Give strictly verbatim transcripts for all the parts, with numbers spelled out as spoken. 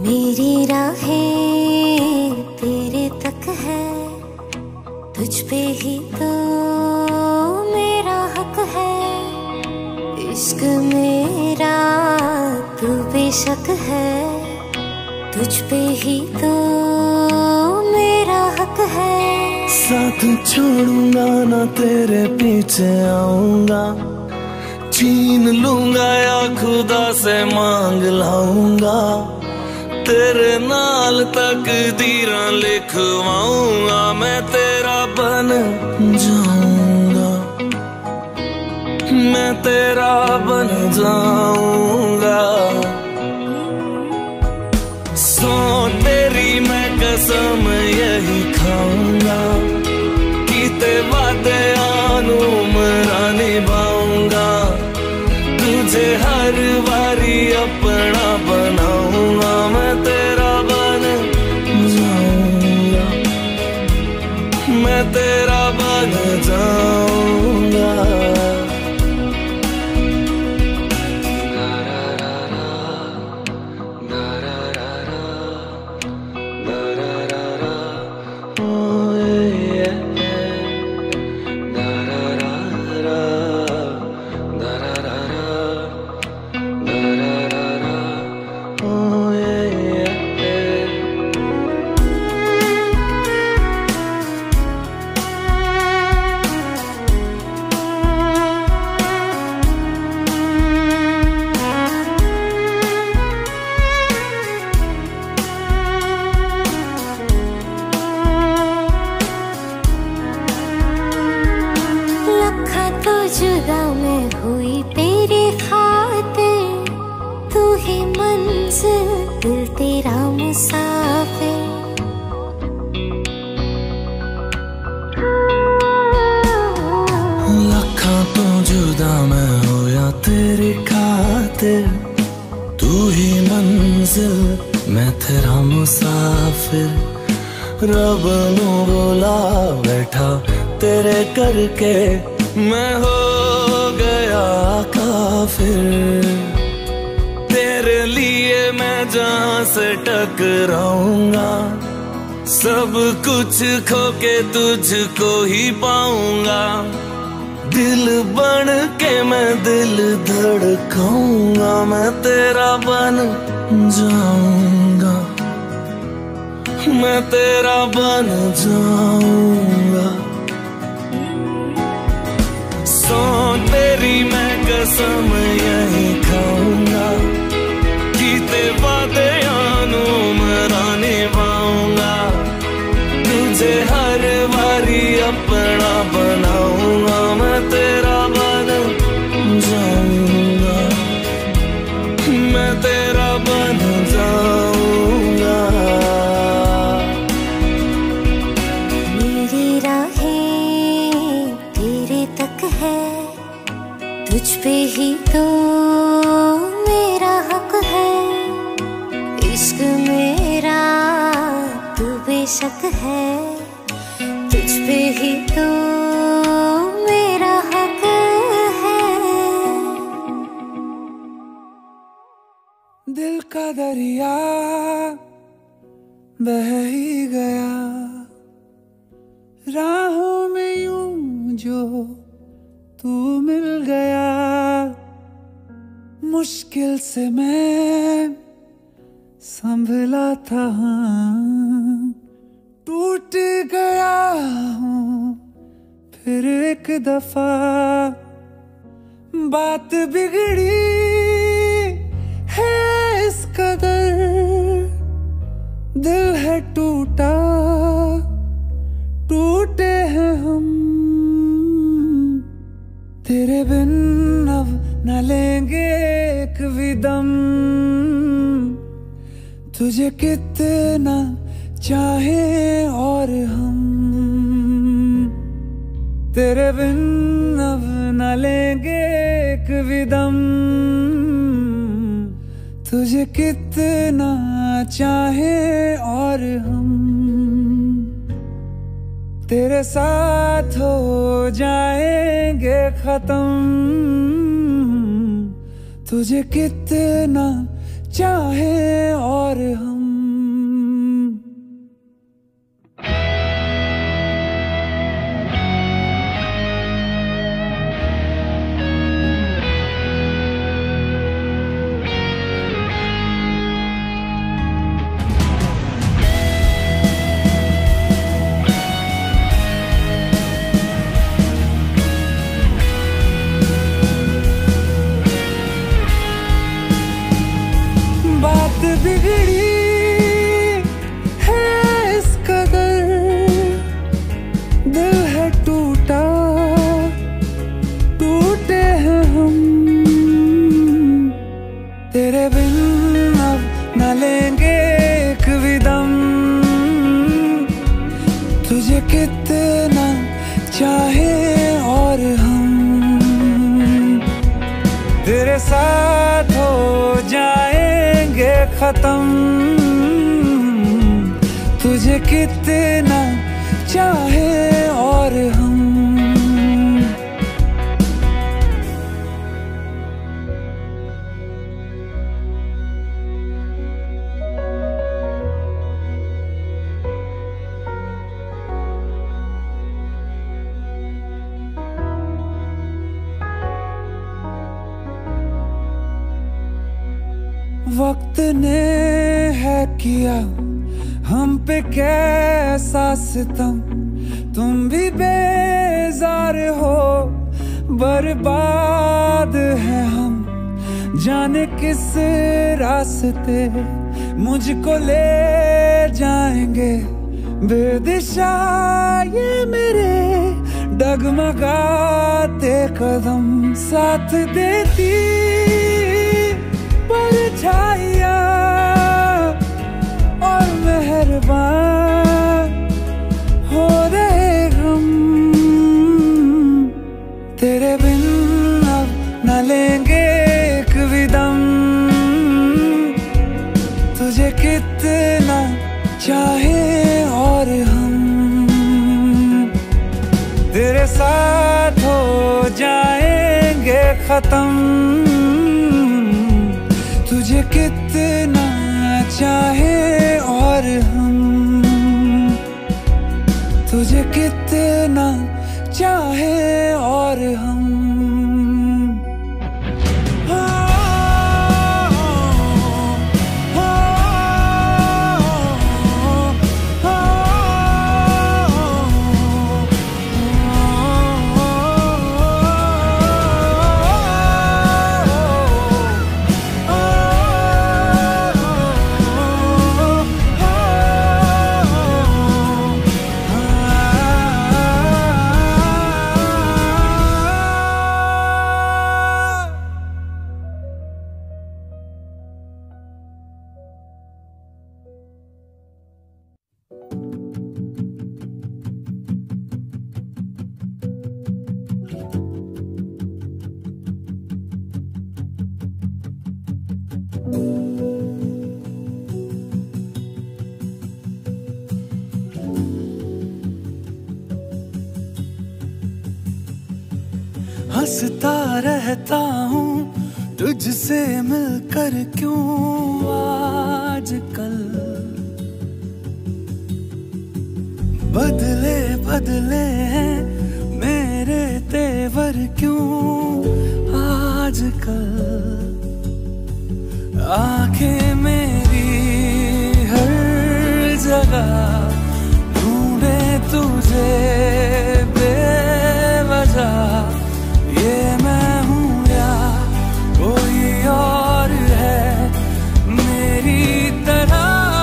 मेरी राहें तेरे तक है, तुझ पे ही तो मेरा हक है। इश्क मेरा तू बेशक है, तुझ पे ही तो मेरा हक है। साथ छोड़ूंगा ना तेरे पीछे आऊंगा, छीन लूंगा या खुदा से मांग लाऊंगा। तेरे नाल तकदीरां लिखवाऊंगा, मैं तेरा बन जाऊंगा, मैं तेरा बन जाऊंगा। सो तेरी मैं कसम यही खाऊंगा, कीते वादे आनू मरा निभाऊंगा। तुझे हर बारी अपना बनाऊंगा, मैं तेरा बन जाऊंगा, मैं तेरा बन जाऊंगा। जुदा मैं हुई तेरे खातिर, तू ही मंजिल दिल तेरा मुसाफिर। लखा तो जुदा मैं होया तेरी खातिर, तू ही मंजिल मैं तेरा मुसाफिर। रब नू बोला बैठा तेरे करके, मैं हो गया काफिर। तेरे लिए मैं जहां से टकराऊंगा, सब कुछ खो के तुझको ही पाऊंगा। दिल बन के मैं दिल धड़काऊंगा, मैं तेरा बन जाऊंगा, मैं तेरा बन जाऊंगा। सो तेरी मैं कसम यही खाऊंगा, कीते वादे आनू मरा निभाऊंगा। तुझे हर बारी अपना बनाऊंगा, मैं तेरा बन जाऊंगा, मैं तेरा बन जाऊंगा। मेरी राहें तेरे तक है, तुझ पे ही तो मेरा हक है। इश्क मेरा तू बेशक है, तुझ पे ही तो मेरा हक है। दिल का दरिया बह ही गया, राहों में यूं जो तू मिल गया। मुश्किल से मैं संभला था, टूट गया हूँ फिर एक दफा। बात बिगड़ी है इस कदर, दिल है टूटा, टूटे हैं हम। तेरे बिन अब न लेंगे एक भी दम, तुझे कितना चाहे और हम। तेरे बिन अब न लेंगे एक भी दम, तुझे कितना चाहे और हम। तेरे साथ हो जाएंगे खत्म, तुझे कितना चाहे और हम। कितना चाहे और हम तेरे साथ हो जाएंगे खत्म। तुझे कितना चाहे और हम वक्त ने है किया हम पे कैसा सितम, तुम भी बेजार हो बर्बाद है हम। जाने किस रास्ते मुझको ले जाएंगे बेदिशा ये मेरे डगमगाते कदम। साथ देती परछाइयाँ और मेहरबान हो रहे हम। तेरे बिन अब न लेंगे एक भी दम। तुझे कितना चाहे और हम तेरे साथ हो जाएंगे खत्म। तुझे कितना चाहे और हम तुझे कितना चाहे और हम। हंसता रहता हूँ तुझसे मिलकर क्यों आजकल। बदले बदले हैं मेरे तेवर क्यों आजकल। आंखें मेरी हर जगह ढूंढे तुझे बेवजह। ये मैं हूँ या कोई और है मेरी तरह।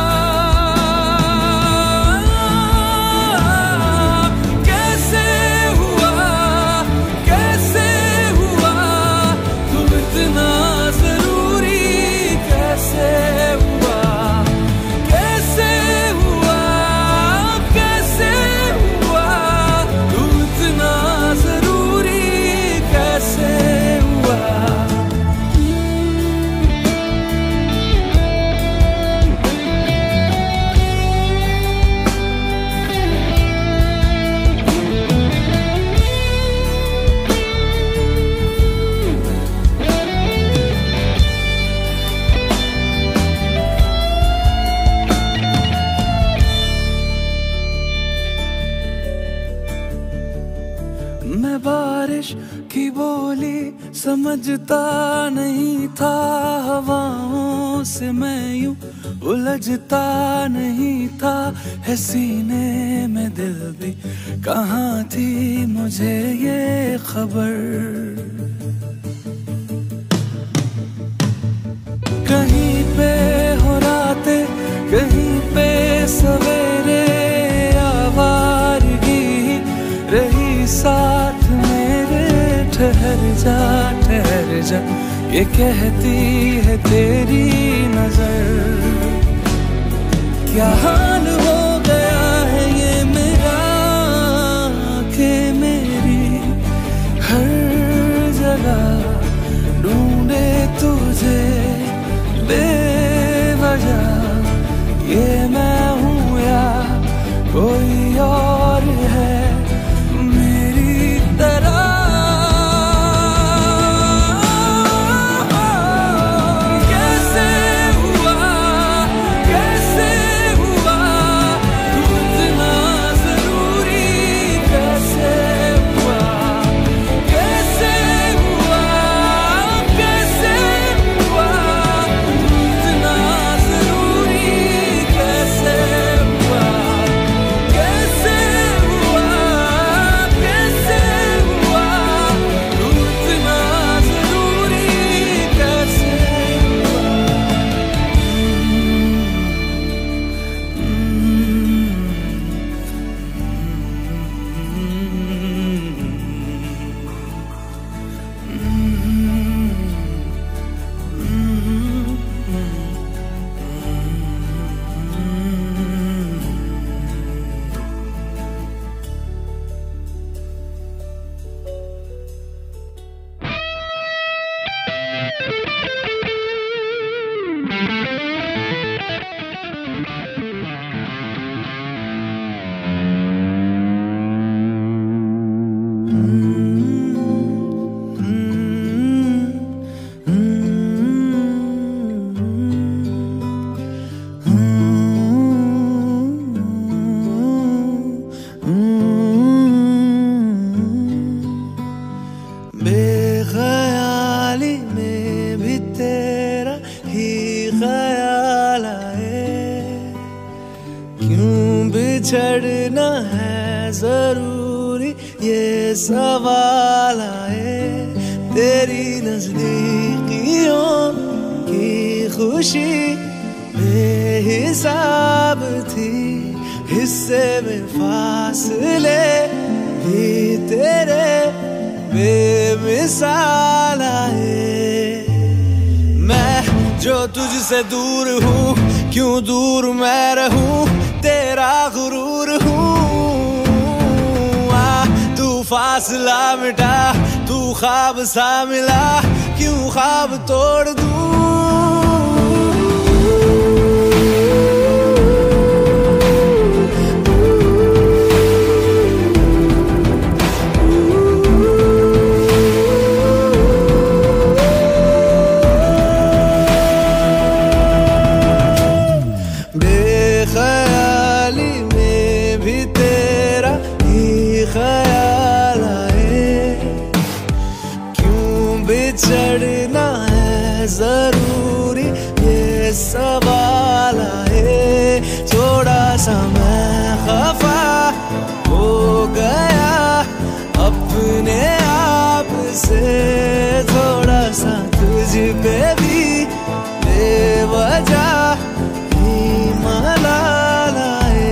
कैसे हुआ कैसे हुआ तू इतना जरूरी। कैसे हुआ कैसे हुआ कैसे हुआ तू इतना जरूरी। कैसे हुआ मैं बारिश की बोली समझता नहीं था। हवाओं से मैं यूं उलझता नहीं था। है सीने में दिल भी कहाँ थी मुझे ये खबर। कहीं पे हो रातें कहीं पे सवेरे आवारगी रही साथ मेरे। ठहर जा ठहर जा ये कहती है तेरी नजर। क्या हाल हो गया है ये मेरा जरूरी ये सवाल आए, तेरी नजदीकियों की खुशी बेहिसाब थी, हिस्से में फासले भी तेरे बेमिसाल आए। मैं जो तुझसे दूर हूँ, क्यों दूर मैं रहूं, तेरा गुरूर हूँ। आ तू फासला मिटा, तू ख्वाब सा मिला, क्यों ख्वाब तोड़ दूं। बेख्याली में भी तेरा ही ख्याल आए, क्यों बिछड़ना है जरूरी ये सवाल आए। थोड़ा सा मैं खफा हो गया अपने आप से, थोड़ा सा तुझ पे भी बेवजह मलाल आए।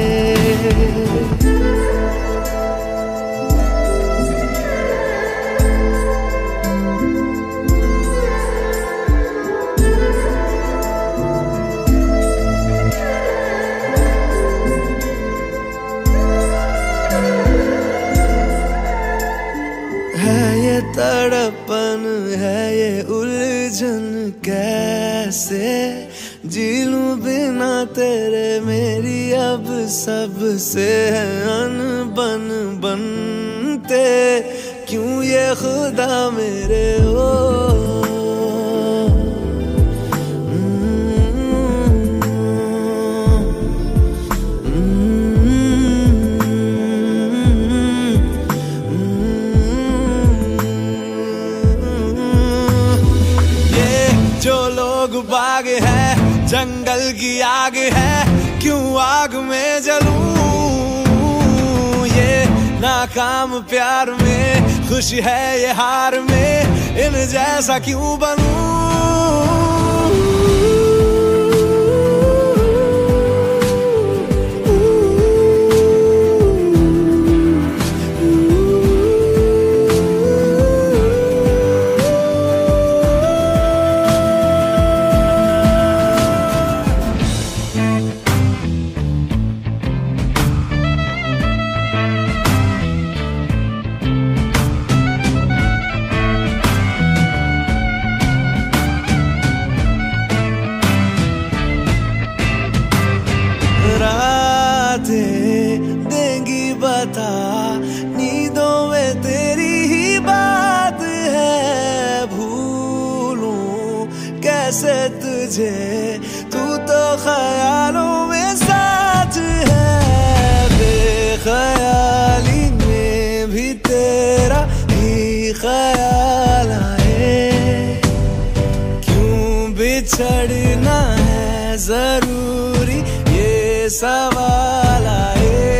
है ये तड़पन, है ये उलझन, कैसे जी लूं बिना तेरे, मेरी अब सबसे है अनबन बनते, क्यों ये खुदा मेरे हो। जो लोग बाग है, जंगल की आग है, क्यों आग में जलूं। ये नाकाम प्यार में खुश है, ये हार में इन जैसा क्यों बनूं। देंगी बता, नींदों में तेरी ही बात है, भूलूं कैसे तुझे, तू तो ख्यालों में साथ है। बेख्याली में भी तेरा ही ख्याल आए, क्यों बिछड़ना है जरूरी ये सवाल आए।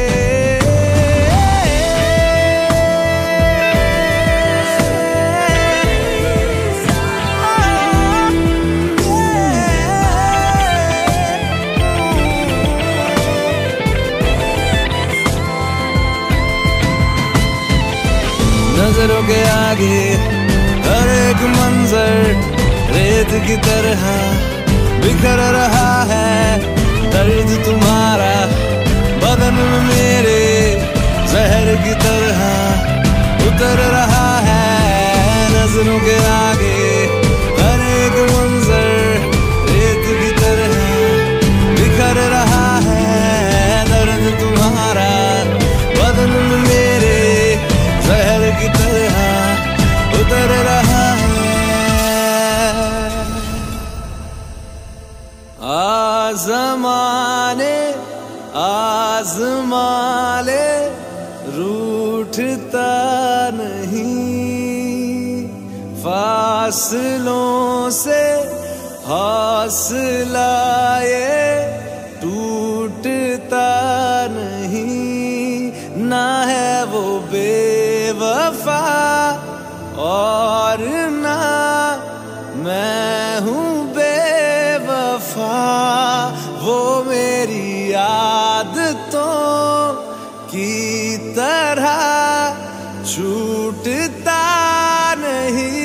नजरों के आगे हर एक मंजर रेत की तरह बिखर रहा है, दर्द तुम्हारा बदन में मेरे जहर की तरह उतर रहा है। नजरों के आगे हर एक मंजर रेत की तरह बिखर रहा है, दर्द तुम्हारा बदन में मेरे जहर की तरह उतर रहा है। आज़माने आज़माले रूठता नहीं, फासलों से हौसला ये टूटता नहीं। ना है वो बेवफा और ना मैं हूँ बेवफा। वो मेरी आदतों की तरह छूटता नहीं।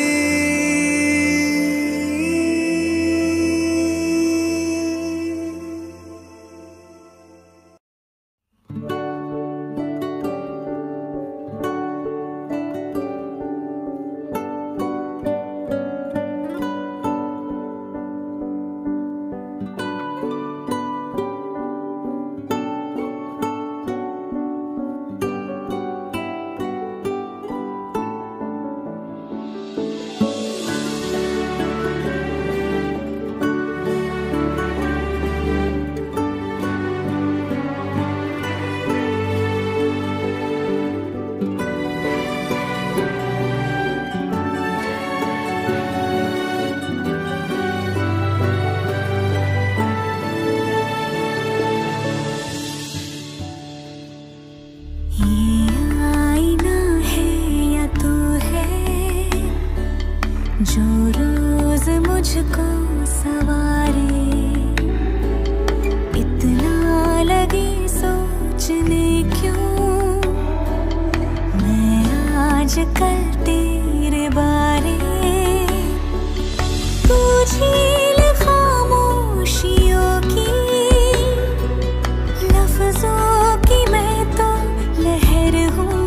जो रोज मुझको सवारे, इतना लगी सोचने क्यों मैं आजकल तेरे बारे। तू झील खामोशियों की, लफ्जों की मैं तो लहर हूँ,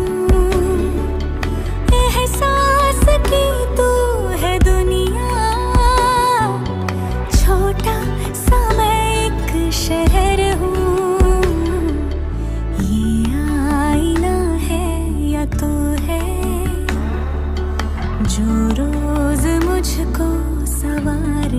एहसास की तू है दुनिया, छोटा सा मैं एक शहर हूँ। ये आईना है या तू है जो रोज मुझको सवारे।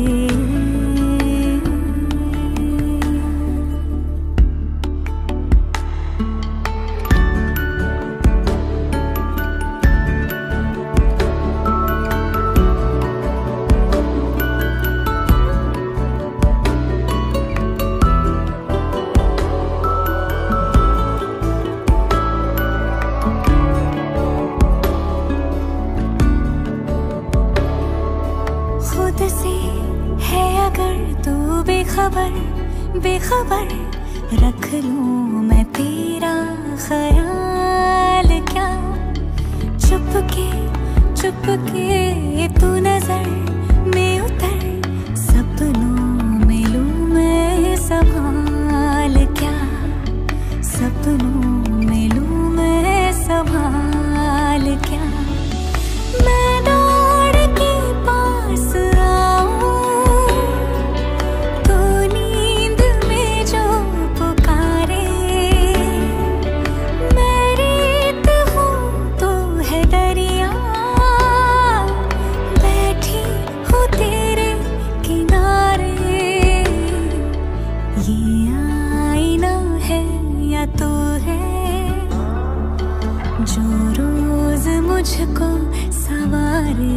खुद से है अगर तू बेखबर बेखबर, रख लूं मैं तेरा ख्याल क्या। चुपके चुपके तू नजर में उतर, सपनों में लूं मैं संभाल क्या, सपनों में लूं मैं संभाल क्या। मैं दौड़ के पास जो रोज मुझको सवारे।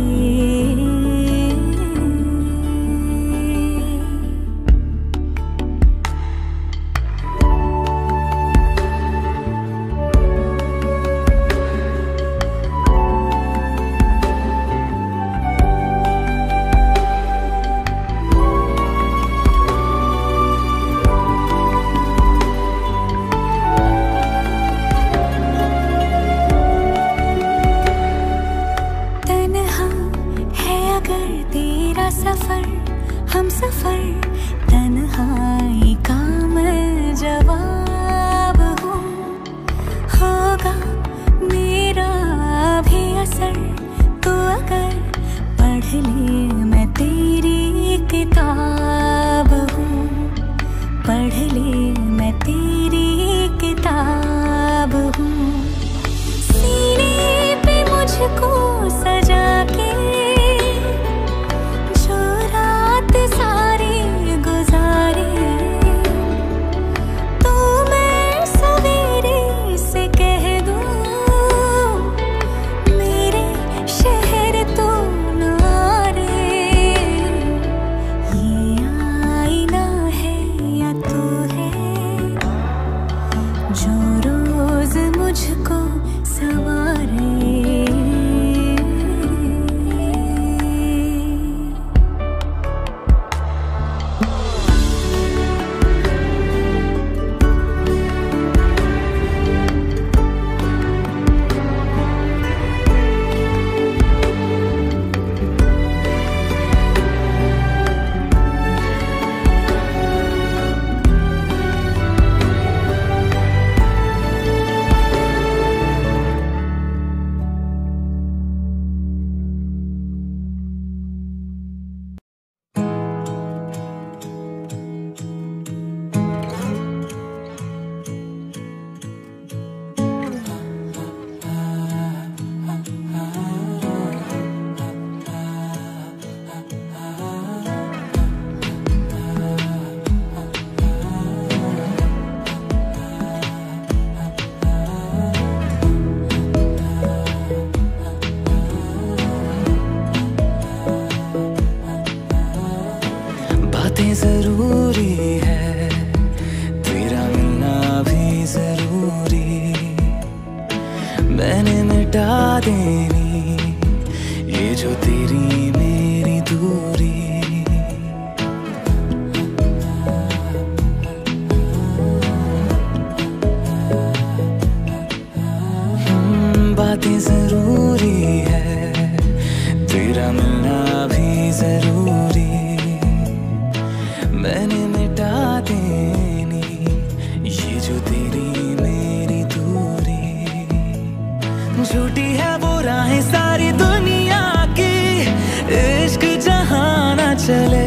सफर हम सफर तन्हाई का मैं जवाब हूँ, होगा मेरा भी असर तो अगर पढ़ ले मैं तेरी किताब हूँ, पढ़ ले मैं तेरी किताब हूँ। सीने पे मुझको सजा के सारी गुजारे, तो मैं सवेरे से कह दूं मेरे शहर तो नारे। मैंने मिटा देनी ये जो तेरी मेरी दूरी। बातें जरूरी है, तेरा मिलना भी जरूरी। मैंने मिटा देनी ये जो तेरी मेरी दूरी। झूठी है वो राहें सारी दुनिया की, इश्क जहां ना चले।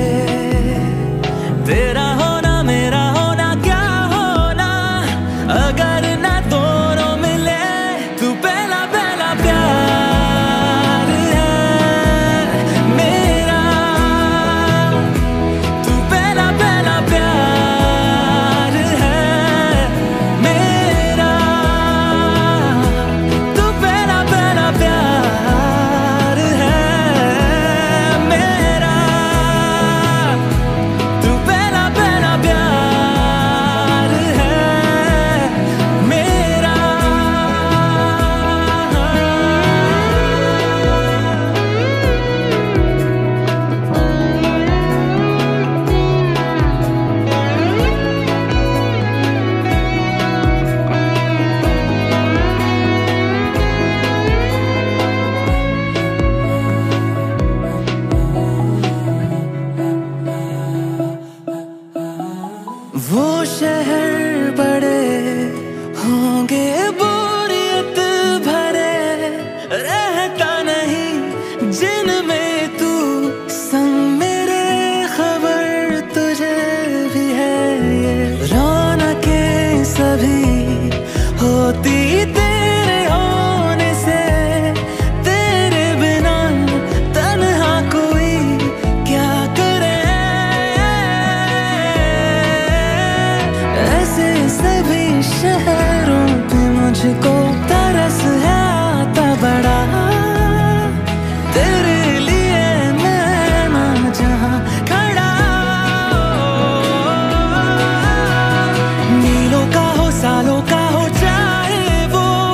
तेरा होना मेरा होना क्या होना, अगर ना दोनों मिले। तू पहला पहला प्यार है मेरा, तू पहला पहला प्यार है मेरा, तू पहला पहला प्यार है मेरा, तू पहला पहला प्यार है मेरा। वो शहर बड़े होंगे बोरियत भरे, रहता नहीं जिनमें तू संग मेरे। खबर तुझे भी है ये रौनकें सभी होती तेरे होने से। तेरे बिना तन्हा कोई क्या करे, ऐसे सभी शहरों पे मुझको तरस है आता बड़ा। तेरे लिए मैं ना जहां खड़ा, मीलों का हो सालों का हो चाहे वो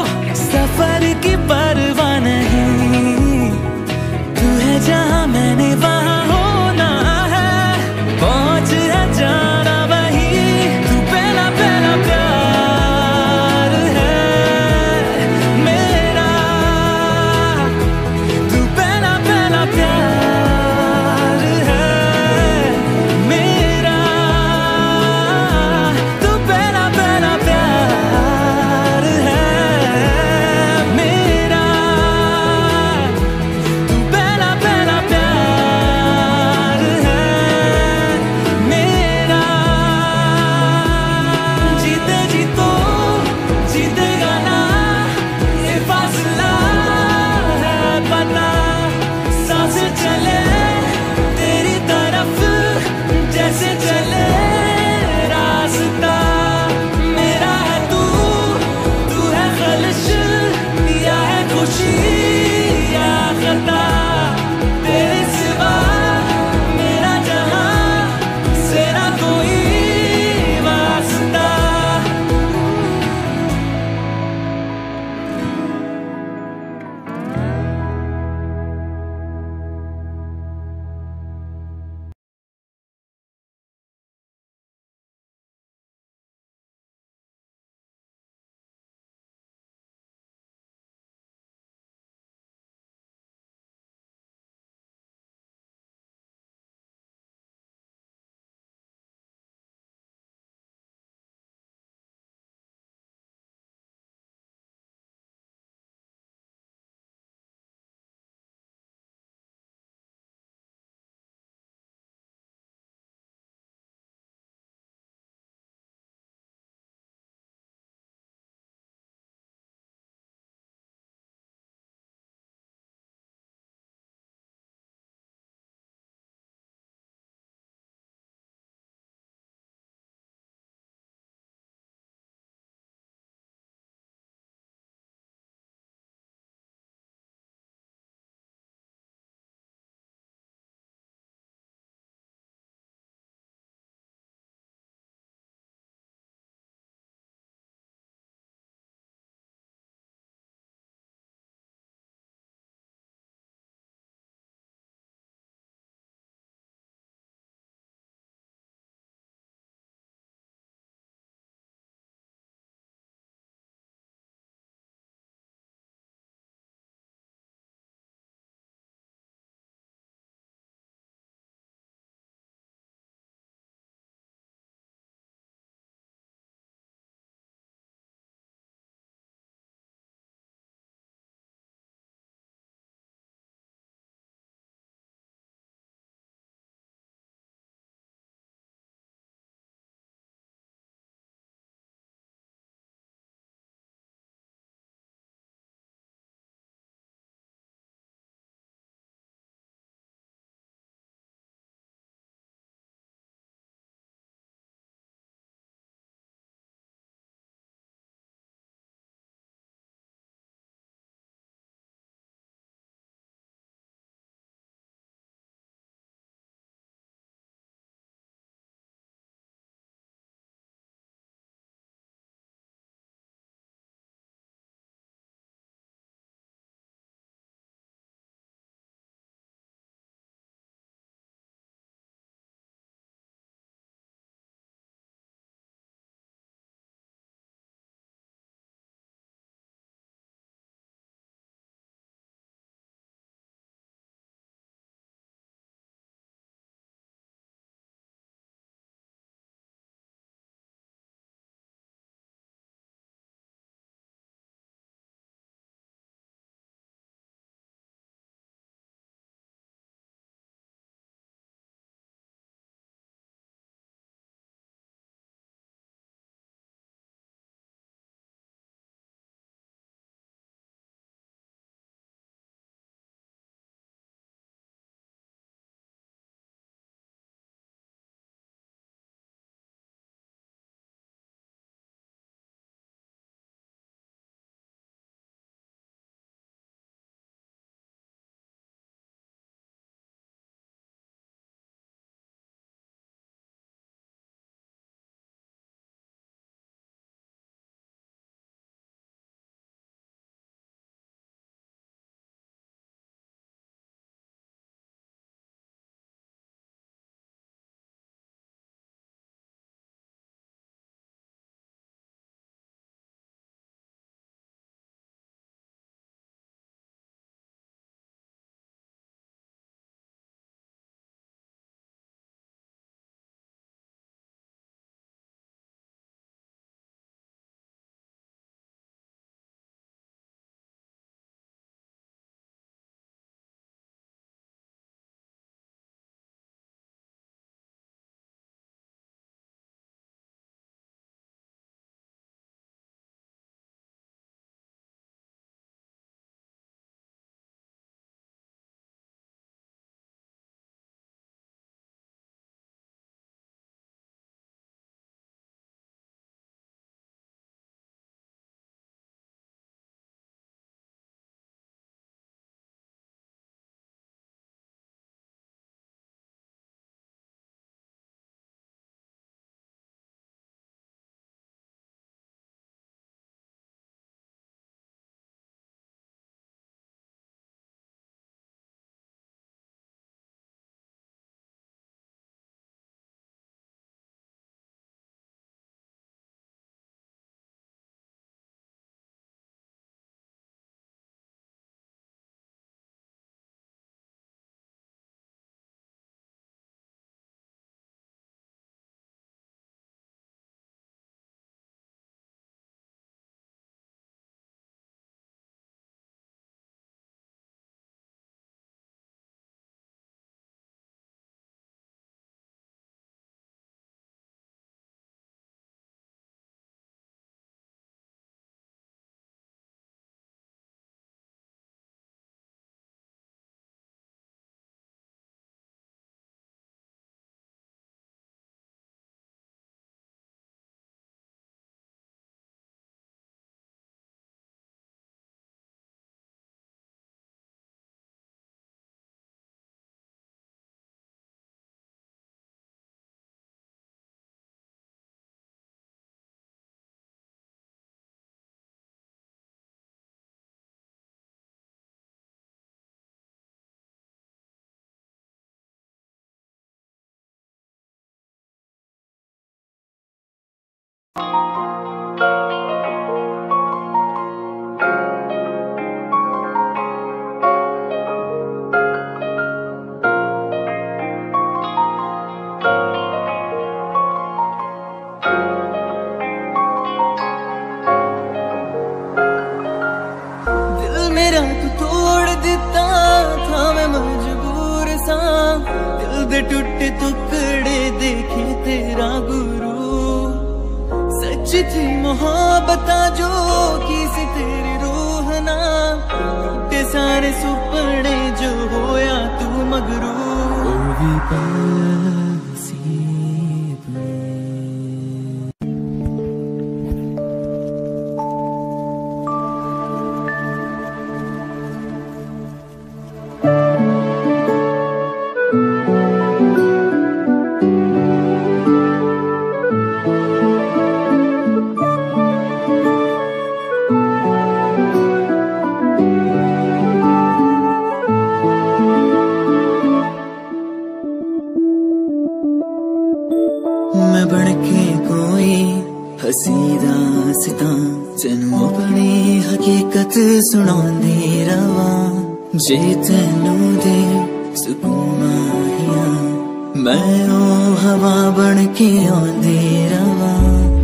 टूटे टुकड़े देखे तेरा गुरु, सच थी मोहब्बत जो की सी तेरी रूह ना, टूटे सारे सुपने जो होया तू मगरू। मैं बनके कोई हसी दास्तां तेनू अपनी हकीकत सुनांदी रवा, जे तेनू दे सुकून आहिया मैं ओ हवा बनके आंदी रवा।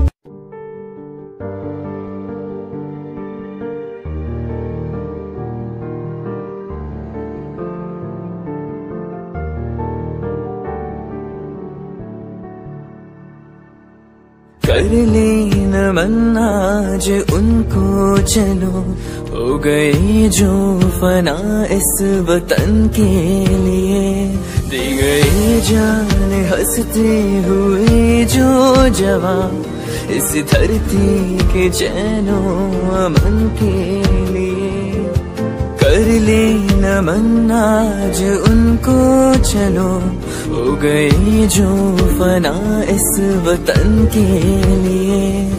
कर लेन मन आज उनको चलो, हो गए जो फना इस वतन के लिए, दे गए जान हंसते हुए जो जवान इस धरती के चैनो अमन के लिए। कर लेन मन आज उनको चलो, हो गए जो फना इस वतन के लिए।